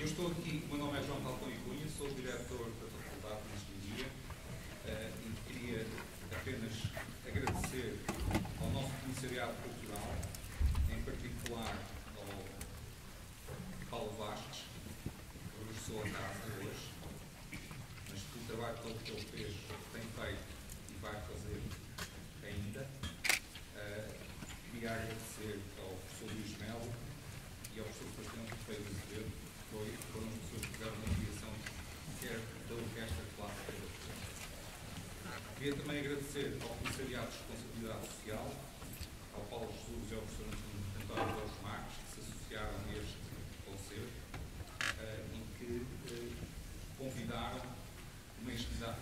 Eu estou aqui, o meu nome é João Falcão e Cunha, sou o diretor da Faculdade de Engenharia e queria apenas agradecer ao nosso comissariado cultural, em particular ao Paulo Vasques, que regressou a casa hoje, mas que o trabalho todo que ele fez, tem feito e vai fazer ainda. Queria agradecer ao professor Luís Melo e ao professor Presidente Pedro Azevedo, que foram as pessoas que fizeram a criação da Orquestra Clássica da Portugal. Queria também agradecer ao Comissariado de Responsabilidade Social, ao Paulo Jesus e ao professor António Jorge Marques, que se associaram a este concerto e que convidaram uma entidade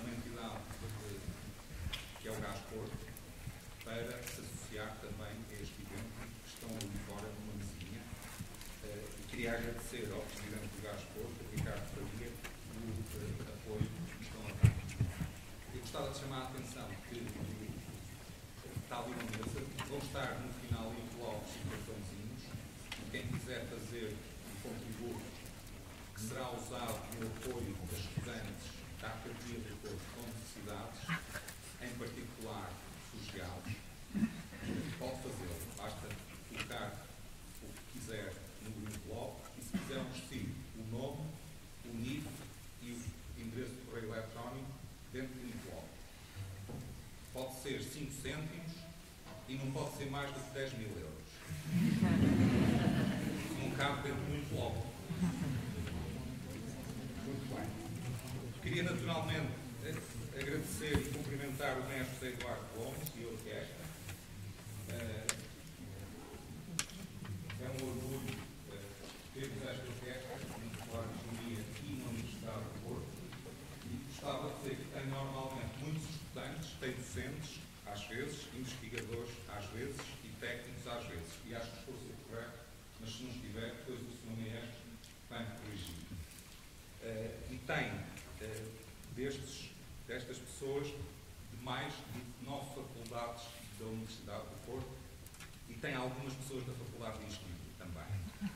que é o Gás Porto para se associar também a este evento, que estão ali fora numa mesinha. E queria agradecer ao Presidente do Gás Porto, Ricardo Faria, o apoio que estão a dar. Eu gostava de chamar a atenção que está ali na mesa, vão estar no final envelopes e cartõezinhos, e quem quiser fazer um contributo que será usado no apoio das estudantes da Academia do Porto com necessidades, em particular refugiados, pode fazê-lo. Basta colocar o que quiser no envelope e, se quiser um recibo, o nome, o NIF e o endereço de correio eletrónico dentro do envelope. Pode ser 5 cêntimos e não pode ser mais do que 10 mil euros. Não cabe dentro do envelope. Muito bem. Queria naturalmente agradecer e cumprimentar o mestre Eduardo Gomes e a orquestra. É um orgulho termos esta orquestra na Faculdade de Engenharia e na Universidade do Porto. E gostava de dizer que tem normalmente muitos estudantes, tem docentes, às vezes, investigadores, às vezes, e técnicos, às vezes. E acho que estou a ser correto, mas se não estiver, depois o Sr. Maestro vai me corrigir. E tem destas pessoas de mais de 9 faculdades da Universidade do Porto e tem algumas pessoas da Faculdade de Engenharia também.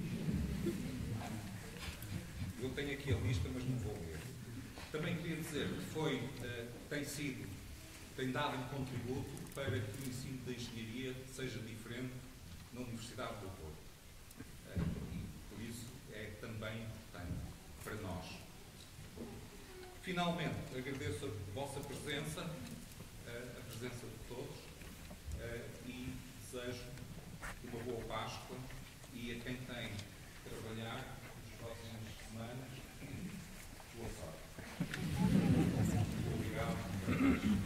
Eu tenho aqui a lista, mas não vou ler. Também queria dizer que tem dado um contributo para que o ensino da engenharia seja diferente na Universidade do Porto. E por isso é também importante para nós. Finalmente, agradeço a vossa presença, a presença de todos, e desejo uma boa Páscoa e a quem tem que trabalhar nas próximas semanas, boa sorte. Obrigado.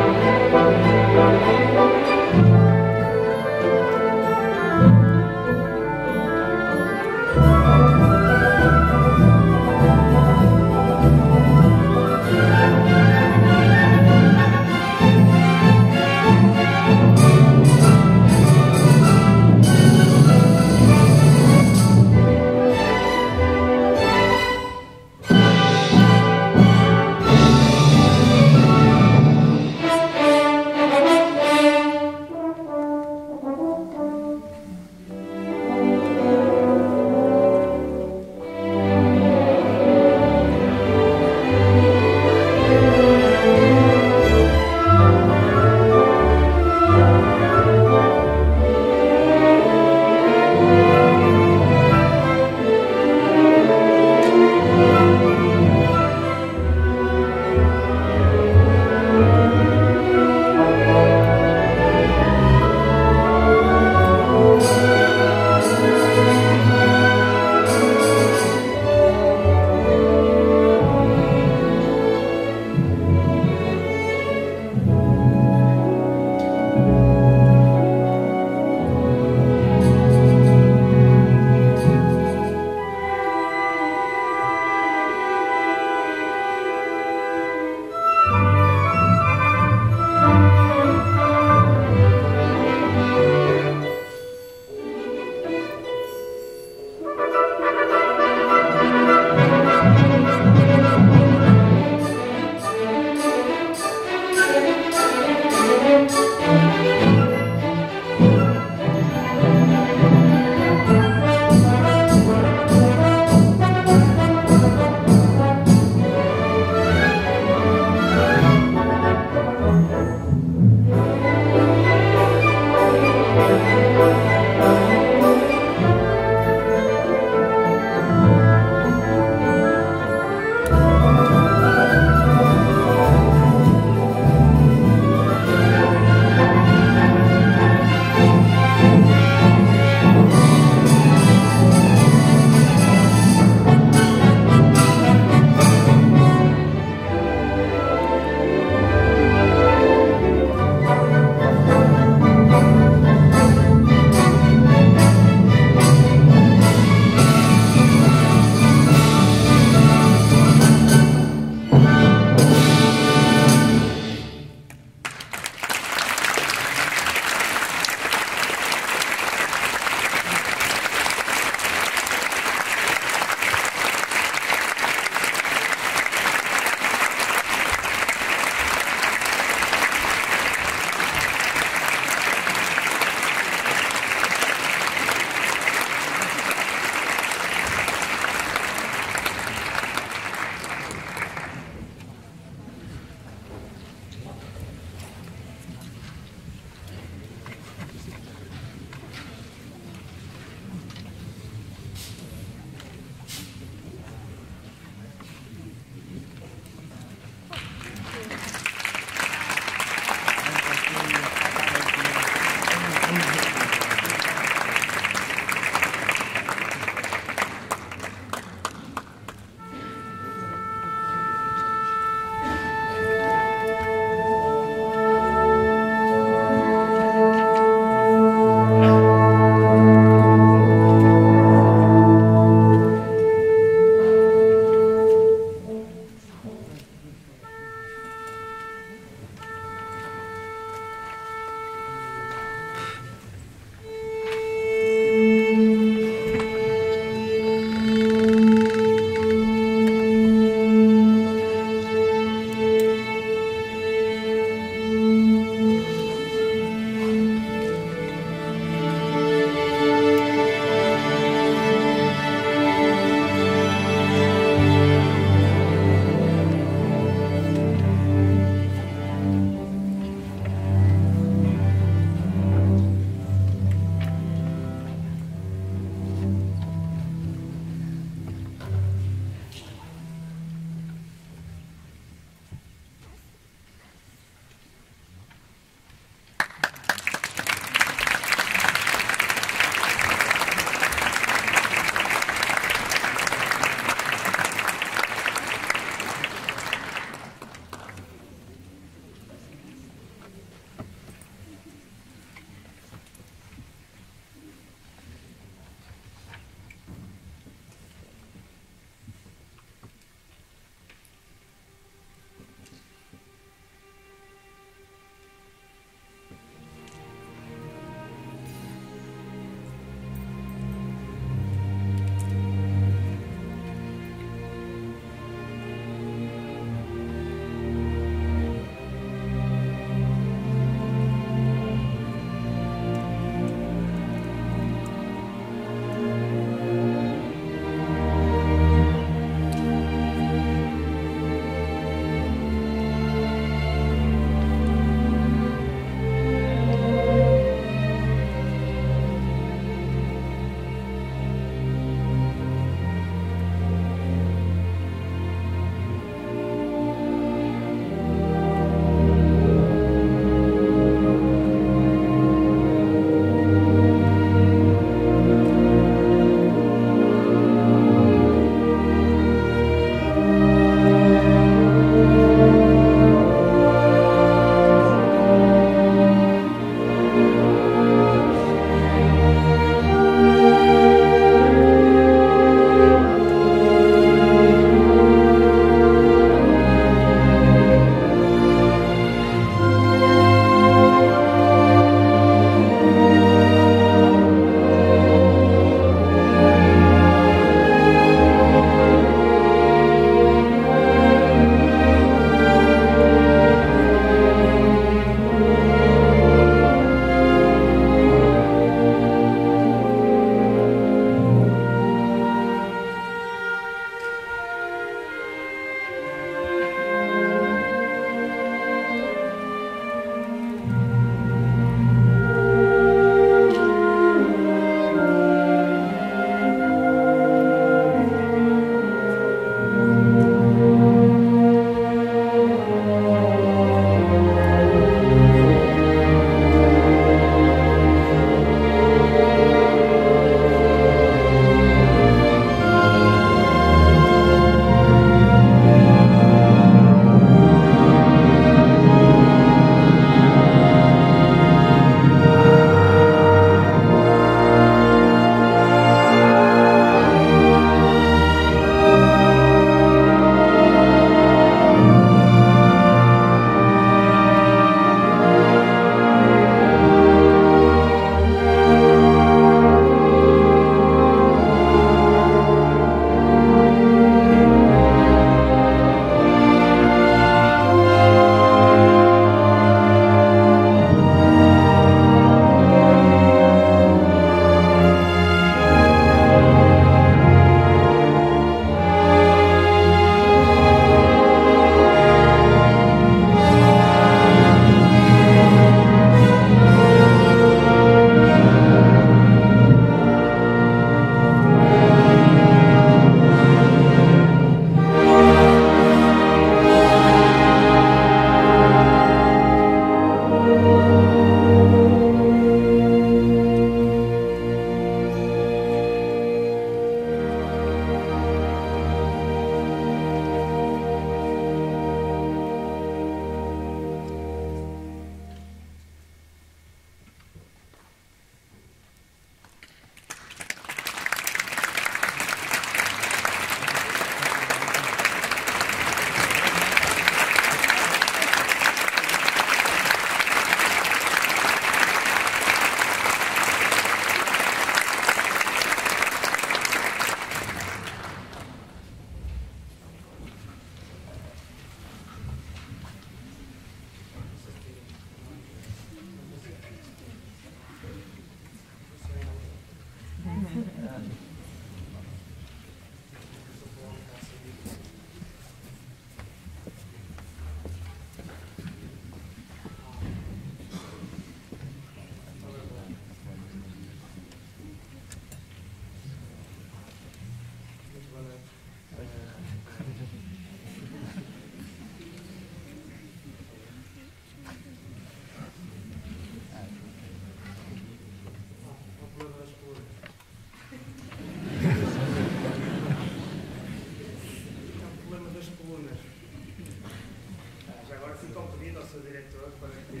com pedido ao seu diretor para que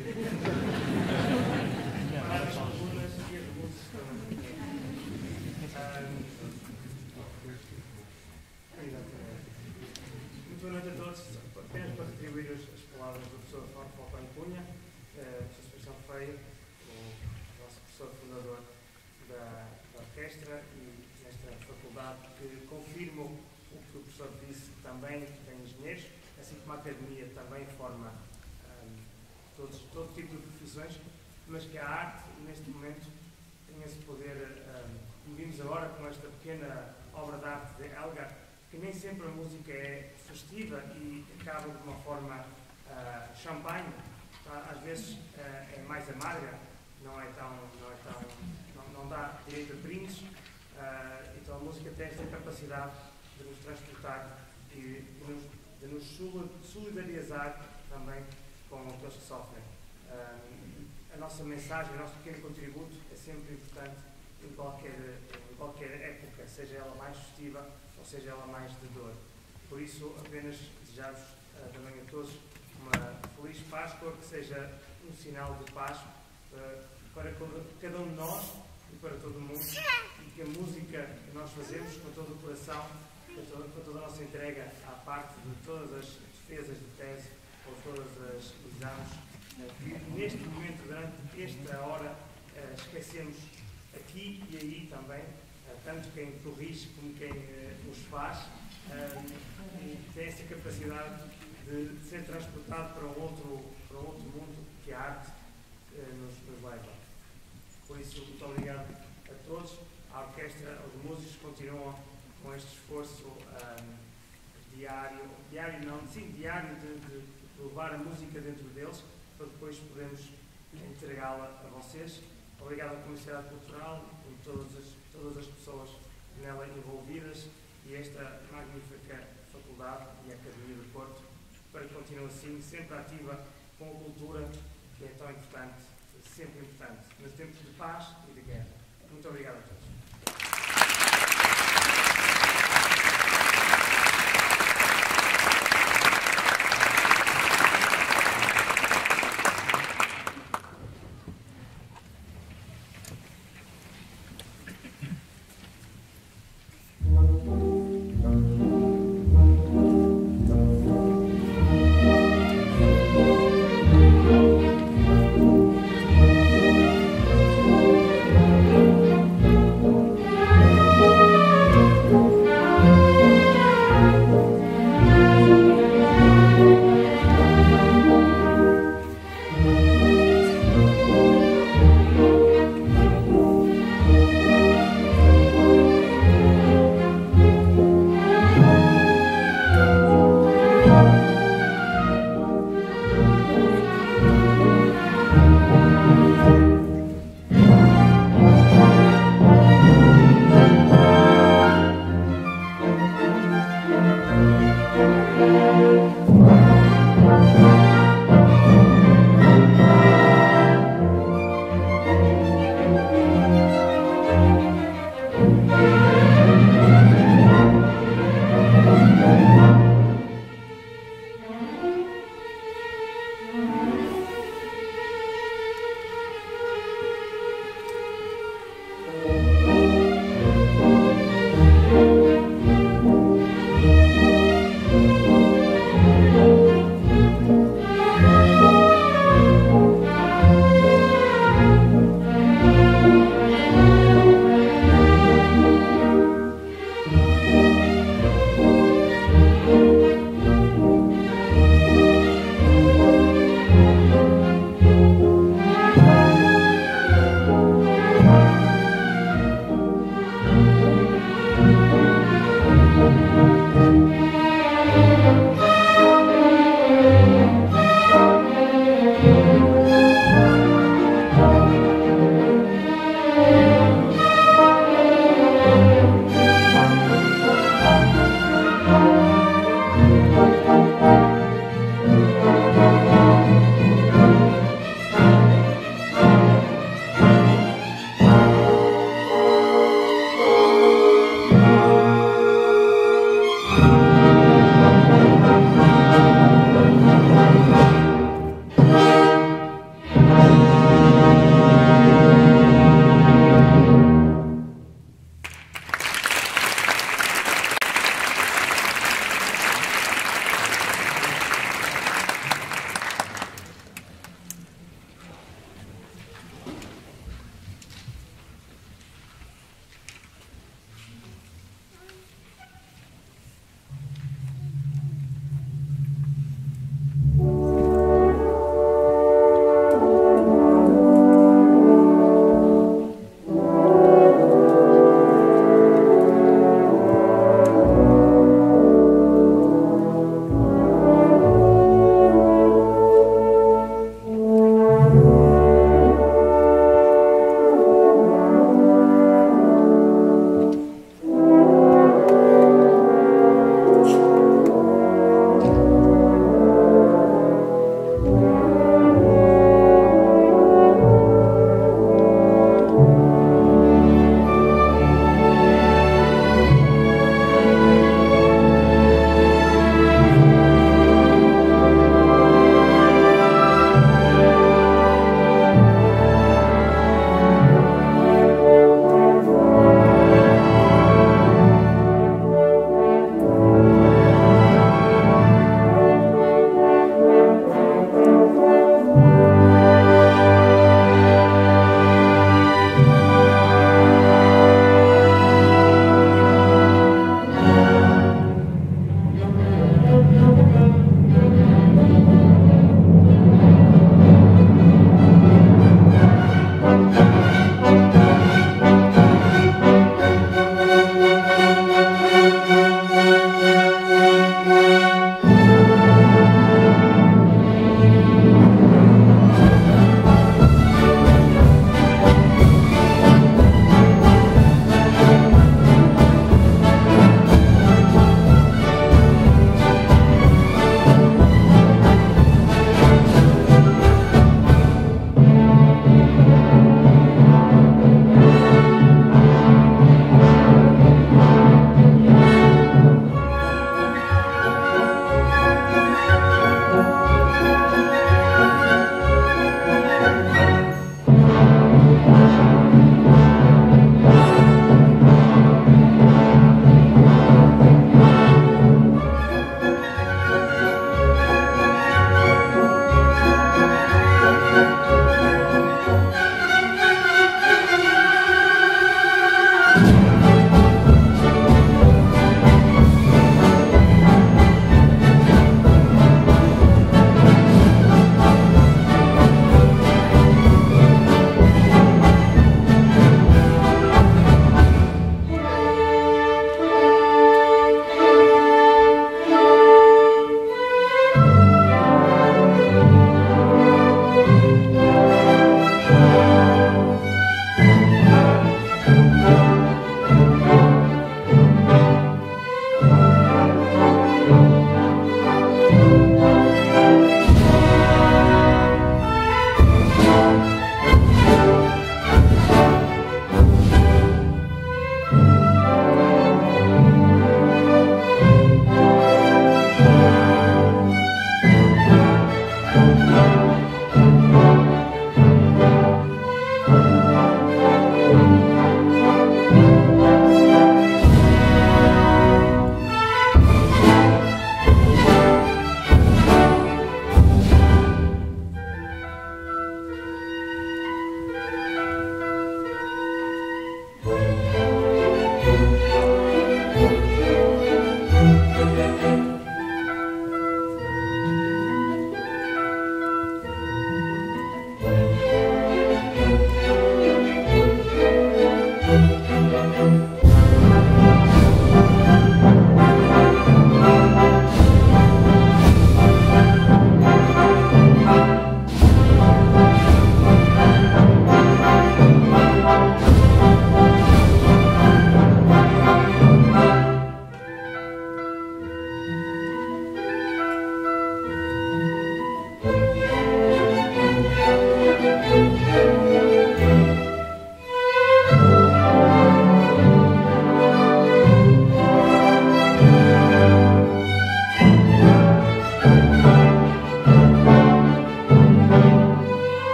parar as colunas e as luzes estão aqui. Muito boa noite a todos. Apenas para retribuir as palavras do professor Falcão Cunha, professor Sebastião Feio, o nosso professor fundador da orquestra e nesta faculdade, que confirmo o que o professor disse, também tem engenheiros, assim como a academia também forma todo tipo de profissões, mas que a arte, neste momento, tem esse poder, como vimos agora com esta pequena obra de arte de Elgar, que nem sempre a música é festiva e acaba de uma forma champanhe, às vezes é mais amarga, não dá direito a brindes, então a música tem esta capacidade de nos transportar e de nos solidarizar também com aqueles que sofrem. A nossa mensagem, o nosso pequeno contributo é sempre importante em qualquer época, seja ela mais festiva ou seja ela mais de dor. Por isso, apenas desejar-vos também a todos uma feliz Páscoa, que seja um sinal de paz para cada um de nós e para todo o mundo, e que a música que nós fazemos com todo o coração, com toda a nossa entrega à parte de todas as defesas de tese ou todas as exames, que neste momento, durante esta hora, esquecemos aqui e aí também, tanto quem corrige como quem os faz, e tem essa capacidade de ser transportado para um outro mundo que a arte nos leva. Por isso, muito obrigado a todos. A orquestra, os músicos continuam com este esforço diário de levar a música dentro deles, para depois podermos entregá-la a vocês. Obrigado à Comunidade Cultural, a todas as pessoas nela envolvidas e esta magnífica faculdade e a Academia do Porto, para que continue assim, sempre ativa com a cultura, que é tão importante, sempre importante, nos tempos de paz e de guerra. Muito obrigado a todos.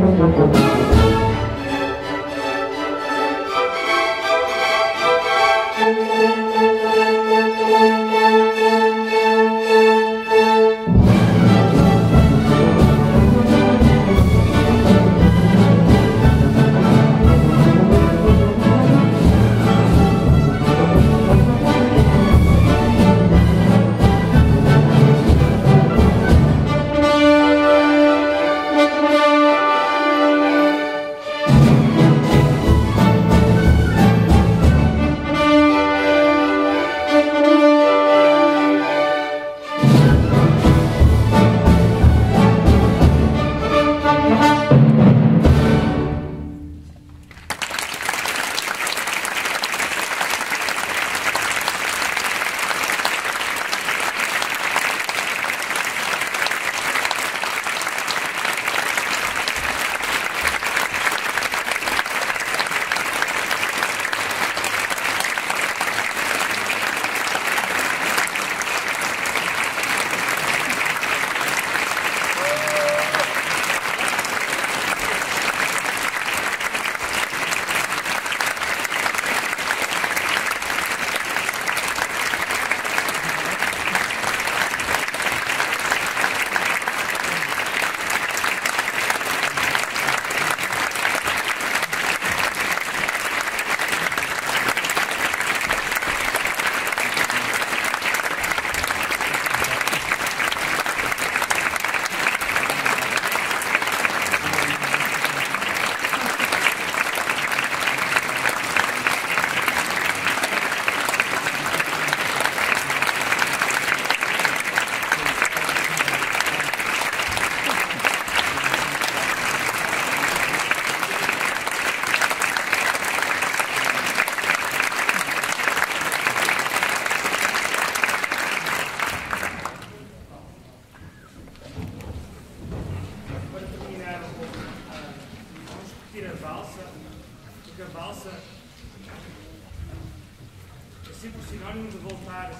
sempre sinónimo de voltar.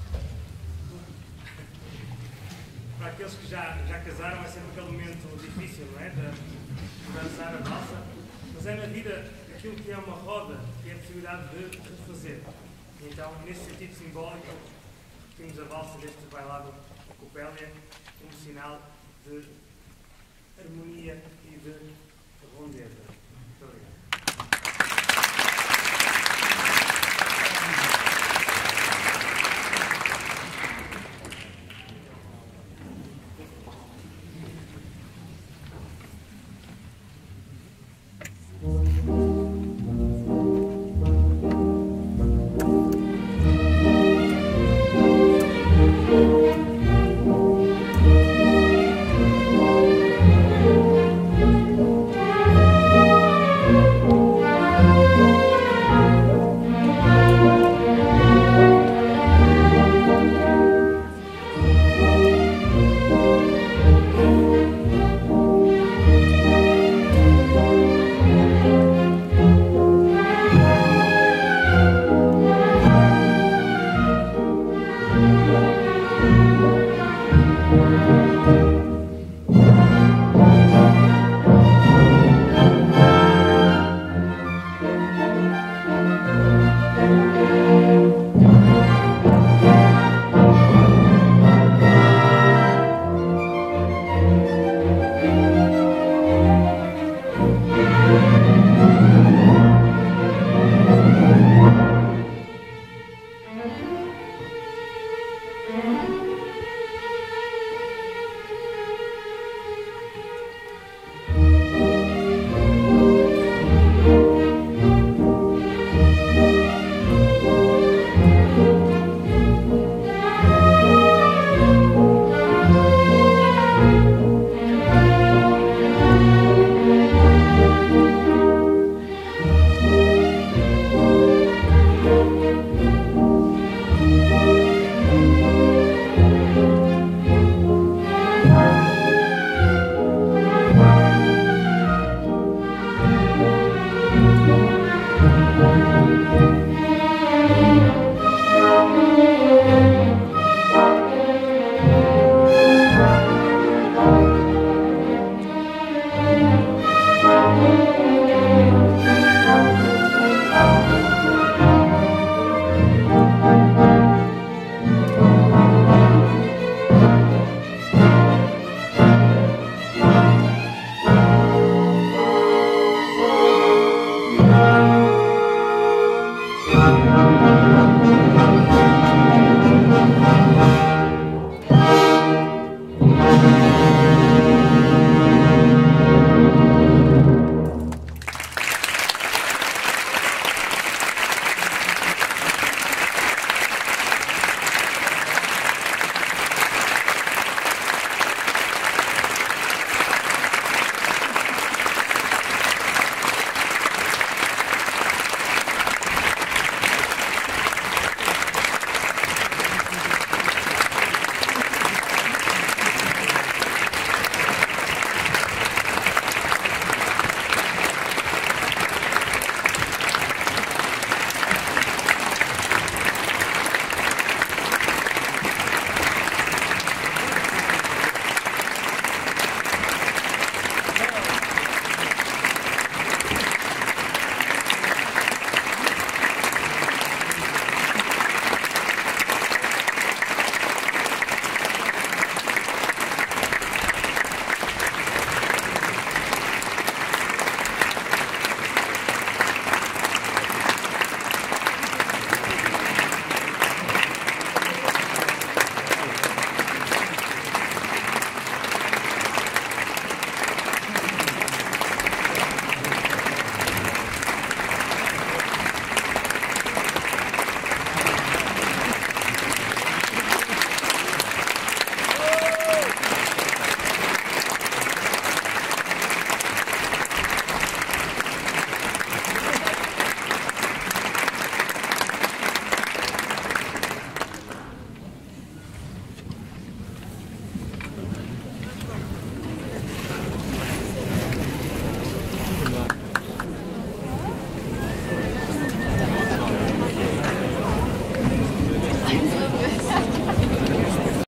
Para aqueles que já casaram, é sempre aquele momento difícil, não é? De dançar a valsa. Mas é na vida aquilo que é uma roda, que é a possibilidade de refazer. E então, nesse sentido simbólico, temos a valsa deste bailado Copélia como sinal de harmonia e de rondeza.